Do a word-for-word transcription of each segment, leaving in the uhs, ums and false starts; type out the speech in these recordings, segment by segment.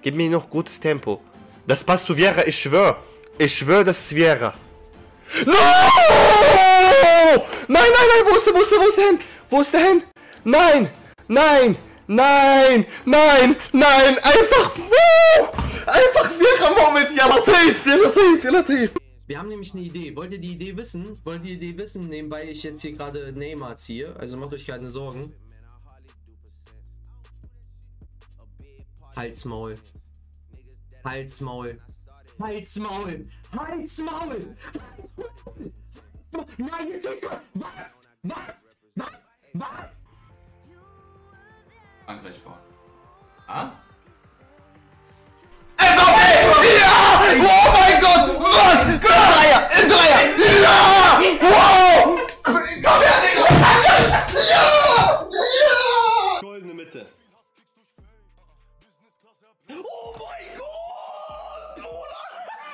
Gib mir noch gutes Tempo. Das passt zu Vieira, ich schwör. Ich schwör, das ist Vieira. No! Nein, nein, nein, wo ist der, wo ist der, wo ist der hin? Wo ist der hin? Nein, nein, nein, nein, nein, einfach, wo? Einfach Vieira-Moment, ja, Latif, ja, Latif, ja, Latif. Wir haben nämlich eine Idee. Wollt ihr die Idee wissen? Wollt ihr die Idee wissen, nebenbei ich jetzt hier gerade Neymar ziehe? Also macht euch keine Sorgen. Halsmaul. Halsmaul. Halsmaul. Halsmaul. Nein, jetzt ist er. Was? Was? Was? Was? Angreifbar. Ah? Ja! Oh mein Gott! Was? Dreier! Dreier! Ja! Wow! Komm her, Digga! Ja! Ja! Goldene Mitte. Oh mein Gott! Bruder!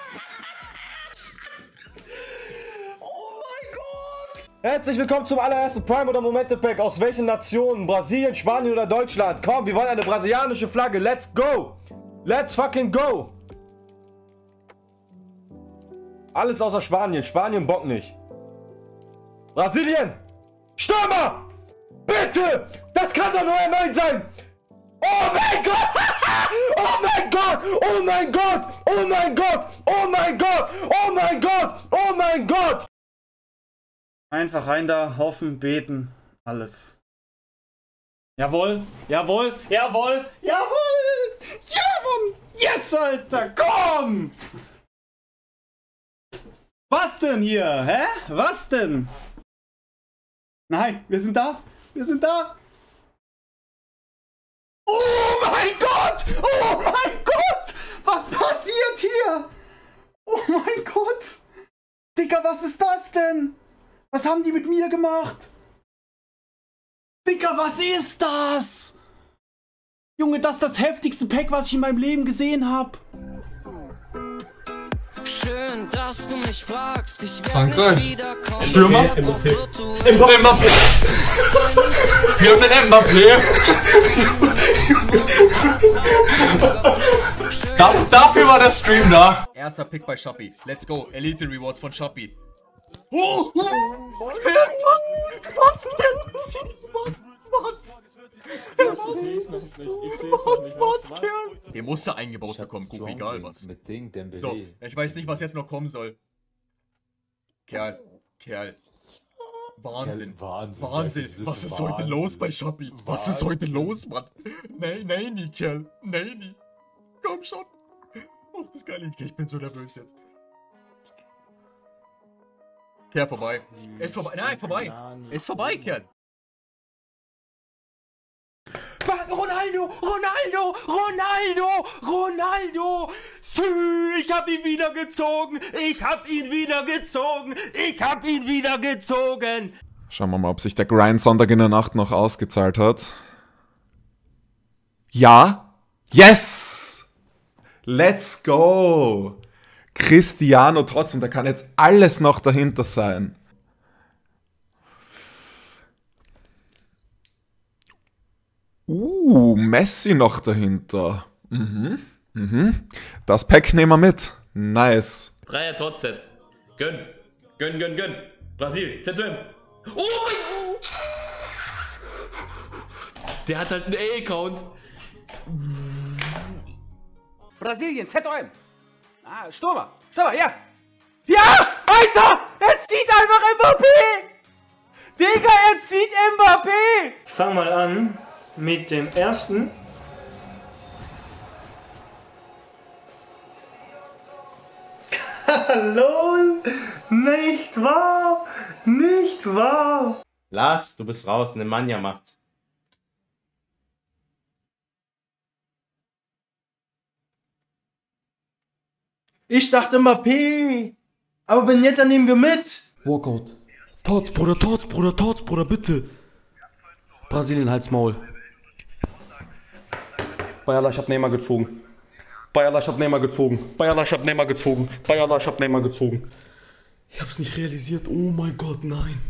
Oh mein Gott! Herzlich willkommen zum allerersten Prime oder Momente Pack. Aus welchen Nationen? Brasilien, Spanien oder Deutschland? Komm, wir wollen eine brasilianische Flagge. Let's go! Let's fucking go! Alles außer Spanien. Spanien Bock nicht. Brasilien! Stürmer! Bitte! Das kann doch nur erneut sein! Oh mein Gott! Oh mein Gott! Oh mein Gott! Oh mein Gott! Oh mein Gott! Oh mein Gott! Oh mein Gott! Einfach rein da, hoffen, beten, alles. Jawohl, jawohl, jawohl, jawohl! Ja, Mann! Yes, Alter, komm! Was denn hier, hä? Was denn? Nein, wir sind da, wir sind da. Oh mein Gott! Oh mein Gott! Was passiert hier? Oh mein Gott! Digga, was ist das denn? Was haben die mit mir gemacht? Digga, was ist das? Junge, das ist das heftigste Pack, was ich in meinem Leben gesehen habe. Schön, dass du mich fragst. Ich Frankreich. Stürmer. Mbappé. Mbappé. Wir haben den Mbappé. da, dafür war der Stream da. Erster Pick bei Shopee. Let's go. Elite Rewards von Shopee. Oh, oh, was? Was? Der musste eingebaut bekommen, guck, egal was. Mit Ding, Dembélé. So, ich weiß nicht, was jetzt noch kommen soll. Kerl, Kerl. Wahnsinn, Wahnsinn, Wahnsinn. Was ist heute los bei Shopee? Was ist heute los, Mann? Nein, nein, nie, Kerl. Nein, nie. Komm schon. Oh, das geile, ich bin so nervös jetzt. Kerl, vorbei. Ist vorbei. Nein, vorbei. Ist vorbei, Kerl. Ronaldo, Ronaldo, Ronaldo, Ronaldo. Sü, ich hab ihn wieder gezogen. Ich hab ihn wieder gezogen. Ich hab ihn wieder gezogen. Schauen wir mal, ob sich der Grind Sonntag in der Nacht noch ausgezahlt hat. Ja. Yes! Let's go! Cristiano trotzdem, da kann jetzt alles noch dahinter sein. Uh, Messi noch dahinter. Mhm, mhm. Das Pack nehmen wir mit. Nice. Dreier Tot-Set. Gönn. Gönn, gönn, gönn. Brasil. Z M. Oh mein Gott. Der hat halt einen A-Count. Brasilien, Z O M. Ah, Stürmer. Stürmer, ja. Ja, Alter! Er zieht einfach Mbappé! Digga, er zieht Mbappé! Ich fang mal an mit dem ersten. Hallo? Nicht wahr? Nicht wahr? Lars, du bist raus, Nemanja macht. Ich dachte Mbappé. Aber Benetta nehmen wir mit. Walkout. Tots, Bruder, Tots, Bruder, Tots, Bruder, bitte. Brasilien, Hals, Maul. Bayerla, ich hab Neymar gezogen. Bayerla, ich hab Neymar gezogen. Bayerla, ich hab Neymar gezogen. Bayerla, ich hab Neymar gezogen. Ich hab's nicht realisiert. Oh mein Gott, nein.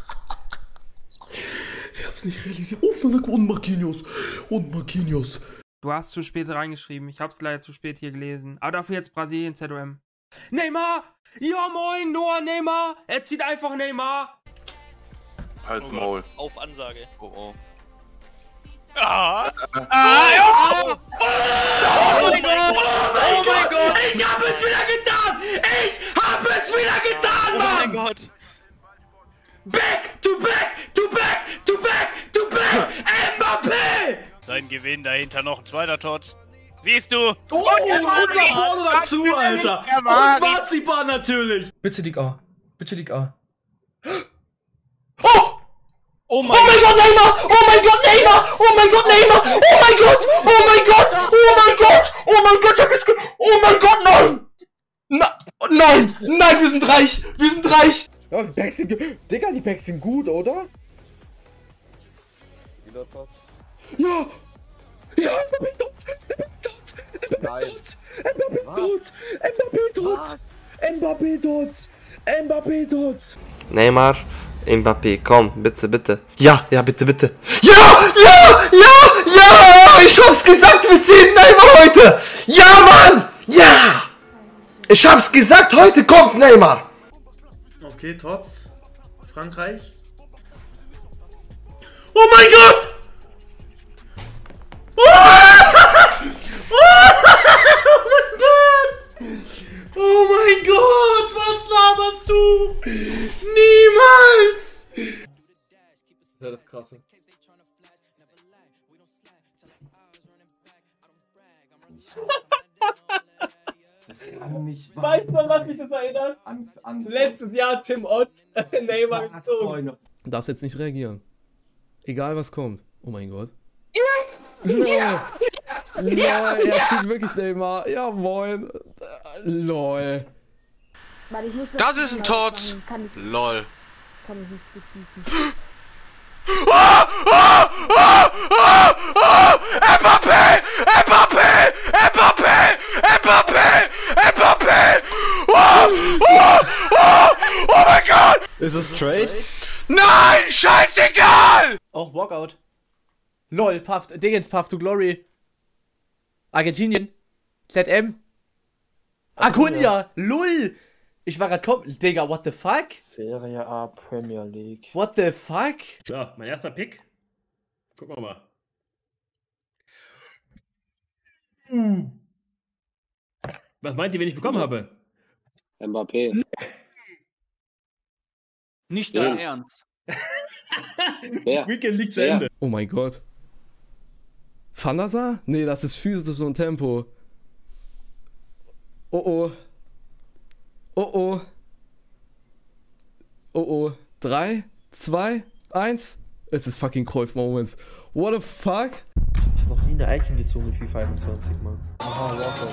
Ich hab's nicht realisiert. Oh, und Marquinhos. Und Marquinhos. Du hast zu spät reingeschrieben. Ich hab's leider zu spät hier gelesen. Aber dafür jetzt Brasilien Z O M. Neymar! Ja moin, Noah Neymar! Er zieht einfach Neymar! Halt's Maul. Auf Ansage. Oh oh. Ah! Ah, ja! Oh, oh mein Gott! Oh mein Gott! Ich hab es wieder getan! Ich hab es wieder getan, Mann! Oh mein Gott! Back to back to back to back to back! Mbappé! Sein Gewinn dahinter noch ein zweiter Tot. Siehst du? Oh, unser Porno dazu, Alter! Und Marzipan natürlich! Bitte Liga A. Bitte Liga A. Oh! Oh mein, oh mein Gott, Neymar! Oh mein Gott, Neymar! Oh mein Gott, Neymar! Oh mein Gott! Oh mein Gott! Oh mein Gott! Oh mein Gott, ich hab es ge... Oh mein Gott, nein! Na, nein! Nein, wir sind reich! Wir sind reich! Ja, die Packs sind... Digga, die Packs sind gut, oder? Ja! Ja, Mbappé tot! Mbappé tot! Mbappé tot! Mbappé tot! Mbappé tot! Neymar, Mbappé, komm, bitte, bitte. Ja, ja, bitte, bitte. Ja, ja, ja, ja! Ich hab's gesagt, wir ziehen Neymar heute! Ja, Mann! Ja! Ich hab's gesagt, heute kommt Neymar! Okay, trotz Frankreich. Oh mein Gott! Oh! Oh mein Gott, was laberst du? Niemals! Das ist krass. Das kann nicht wahr Weißt du, was mich das erinnert? An, an Letztes Jahr Tim Ott, Neymar gezogen. Du darfst jetzt nicht reagieren. Egal was kommt. Oh mein Gott. LOL. Ja, er zieht wirklich Neymar. Ja, moin. LOL. Das ist ein Tod! Lol. Kann ich nicht beschießen. Oh, oh, oh, oh, oh, Mbappé! Mbappé! Mbappé! Mbappé! Mbappé! Oh, oh, oh, oh mein Gott! Ist es Trade? Nein! Scheißegal! Oh, Walkout. LOL, Puff, Dingens, Puff to Glory. Argentinien. Z M. Acuna! LUL! Ich war grad komplett. Digga, what the fuck? Serie A Premier League. What the fuck? So, mein erster Pick. Gucken wir mal. Hm. Was meint ihr, wen ich bekommen habe? Mbappé. Nicht dein Ernst. Weekend liegt zu Ende. Oh mein Gott. Fanasa? Nee, das ist Physis und Tempo. Oh oh. Oh oh. Oh oh. drei, zwei, eins. Es ist fucking Cruyff Moments. What the fuck? Ich hab noch nie eine Icon gezogen mit FIFA einundzwanzig, Mann. Aha, Walkout.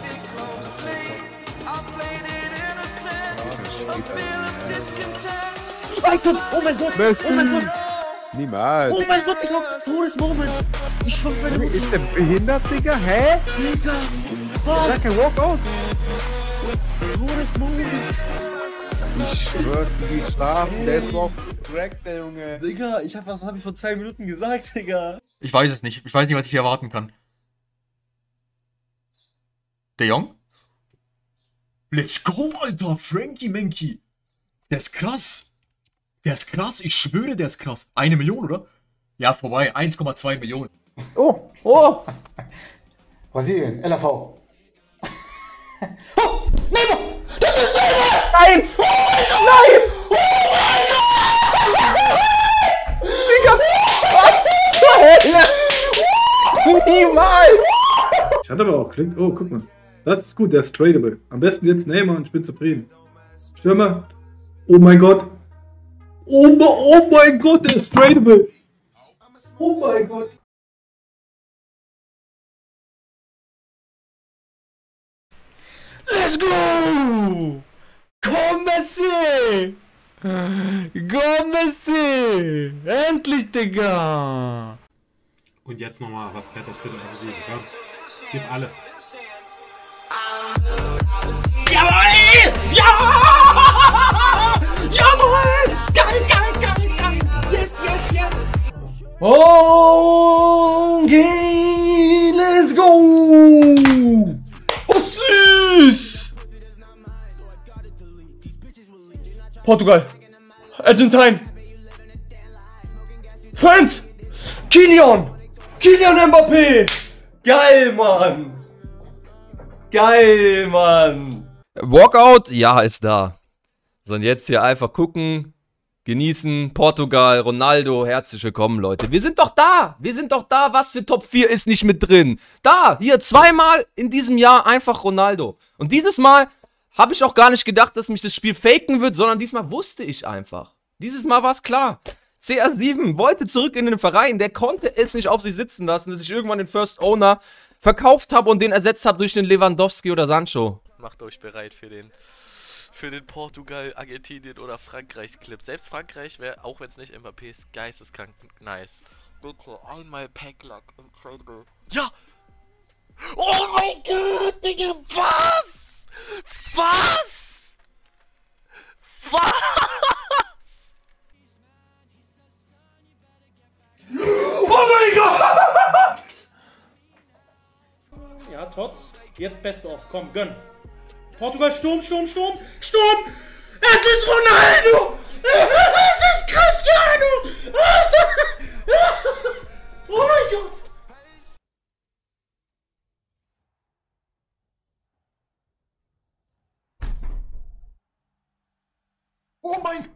Icon! Oh mein Gott! Messi. Oh mein Gott! Niemals. Oh mein Gott, Digga! Todes Moments! Ich schwör meine Mutter! Ist der behindert, Digga? Hä? Digga! Was? Sag kein Walkout? Todes Moments! Ich schwör's, die schlafen, der ist so korrekt, der Junge. Digga, ich hab, was hab ich vor zwei Minuten gesagt, Digga? Ich weiß es nicht. Ich weiß nicht, was ich hier erwarten kann. De Jong? Let's go, Alter! Frankie Menki! Der ist krass! Der ist krass, ich schwöre, der ist krass. Eine Million, oder? Ja, vorbei. eins Komma zwei Millionen. Oh, oh! Brasilien, L A V. Oh, Neymar! Das ist Neymar! Nein! Oh mein Gott! Nein! Oh mein Gott! Digga! Was zur Hölle? Niemals! Ich hatte aber auch klingt. Oh, guck mal. Das ist gut, der ist tradable. Am besten jetzt Neymar und ich bin zufrieden. Stürmer. Oh mein Gott. Oh, oh mein Gott, der ist tradable. Oh mein Gott. Let's go! Komm, Messi! Go, Messi! Endlich, Digga! Und jetzt nochmal was Fettes für den Brasilien, ja? Gib alles. Jawohl! Ja! Jawohl! Geil, geil, geil, geil! Yes, yes, yes! Okay, let's go! Portugal. Argentine. France. Kylian. Kylian Mbappé. Geil, Mann. Geil, Mann. Walkout, ja, ist da. So, und jetzt hier einfach gucken, genießen, Portugal, Ronaldo, herzlich willkommen, Leute. Wir sind doch da, wir sind doch da, was für Top vier ist nicht mit drin? Da, hier, zweimal in diesem Jahr einfach Ronaldo. Und dieses Mal habe ich auch gar nicht gedacht, dass mich das Spiel faken wird, sondern diesmal wusste ich einfach. Dieses Mal war es klar. C R sieben wollte zurück in den Verein, der konnte es nicht auf sich sitzen lassen, dass ich irgendwann den First Owner verkauft habe und den ersetzt habe durch den Lewandowski oder Sancho. Macht euch bereit für den für den Portugal, Argentinien oder Frankreich Clip. Selbst Frankreich wäre, auch wenn es nicht Mbappé ist, geisteskrank nice. Bitte einmal Packluck incredible. Ja! Oh mein Gott, Digga, was? Was? Was? Oh mein Gott! Ja, Tots, jetzt Best of, komm, gönn. Portugal, Sturm, Sturm, Sturm, Sturm! Es ist Ronaldo! Es ist Cristiano! Oh mein Gott! Oh mein...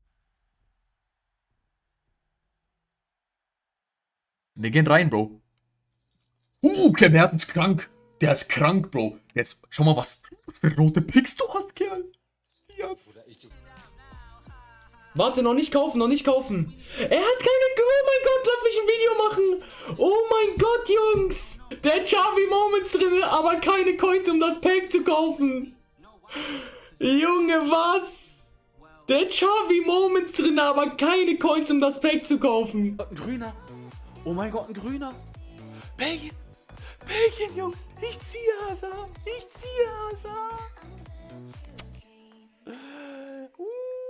Wir gehen rein, Bro. Uh, Kerl, der ist krank. Der ist krank, Bro. Der ist... Schau mal, was, was für rote Picks du hast, Kerl. Yes. Warte, noch nicht kaufen, noch nicht kaufen. Er hat keine... Oh mein Gott, lass mich ein Video machen. Oh mein Gott, Jungs. Der Xavi Moments drin, aber keine Coins, um das Pack zu kaufen. Junge, was? Der Xavi Moments drin, aber keine Coins, um das Pack zu kaufen. Ein grüner. Oh mein Gott, ein grüner. Belgien. Belgien, Jungs. Ich ziehe Hazard. Ich ziehe Hazard. Uh,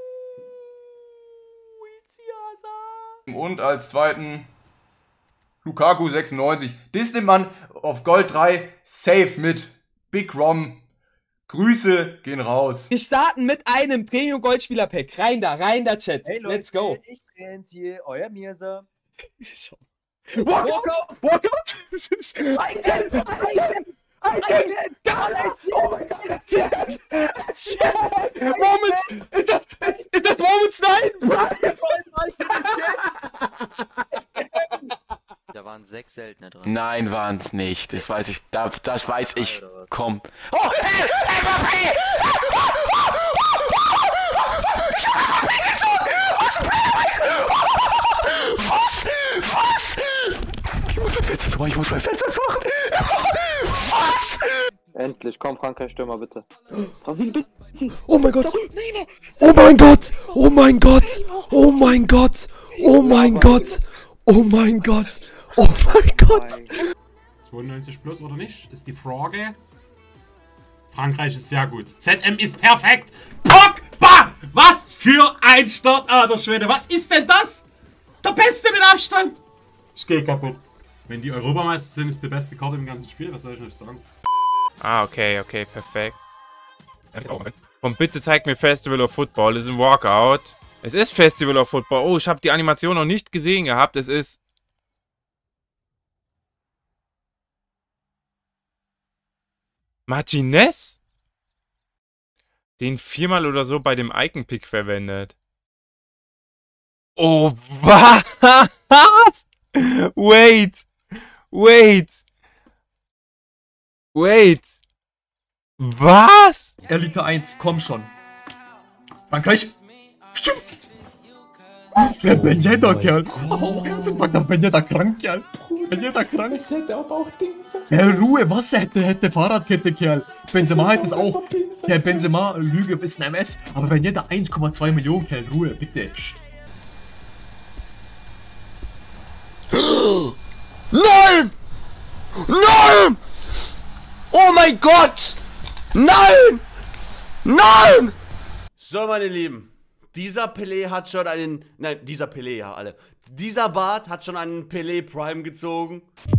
ich ziehe Hazard. Und als zweiten Lukaku sechsundneunzig. Das nimmt man auf Gold drei safe mit. Big Rom. Grüße gehen raus. Wir starten mit einem Premium-Goldspieler-Pack. Rein da, rein da, Chat. Hey Leute, let's go. Ich bin's hier, euer Mirza. Walkout! Walkout! Das ist... I can! I can! I can! Oh mein Gott! Moments! Ist das... Ist das Moments? Nein! Da waren sechs Seltene drin. Nein, waren's nicht. Das weiß ich. Das, das weiß ich. Komm. Oh, hey, Mbappé! Was? Was? Ich muss mein Fenster machen, ich muss mein Fenster machen. Was? Endlich, komm, Frankreich, Stürmer, bitte. Brasilien, bitte. Oh mein Gott! Oh mein Gott! Oh mein Gott! Oh mein Gott! Oh mein Gott! Oh mein Gott! Oh mein Gott! zweiundneunzig plus oder nicht, ist die Frage. Frankreich ist sehr gut. Z M ist perfekt. Pogba! Was für ein Start, alter Schwede. Was ist denn das? Der Beste mit Abstand. Ich gehe kaputt. Wenn die Europameister sind, ist die beste Karte im ganzen Spiel. Was soll ich noch sagen? Ah, okay, okay, perfekt. Und bitte zeig mir Festival of Football. Das ist ein Walkout. Es ist Festival of Football. Oh, ich habe die Animation noch nicht gesehen gehabt. Es ist... Martinez? Den viermal oder so bei dem Icon-Pick verwendet. Oh, was? Wait. Wait. Wait. Was? Elite eins, komm schon. Frankreich. Stimmt. Der Benjeda, Kerl. Aber auch ganz im Pack, der Benjeda krank, Kerl. Benjeda krank. Ich hätte aber auch Dinge. Herr Ruhe, was hätte, hätte Fahrradkette, Kerl. Benzema hätte es auch. Herr Benzema, Lüge ist ein M S. Aber Benjeda eins Komma zwei Millionen, Kerl. Ruhe, bitte. Nein! Nein! Oh mein Gott! Nein! Nein! So, meine Lieben. Dieser Pelé hat schon einen... Nein, dieser Pelé, ja, alle. Dieser Bart hat schon einen Pelé Prime gezogen.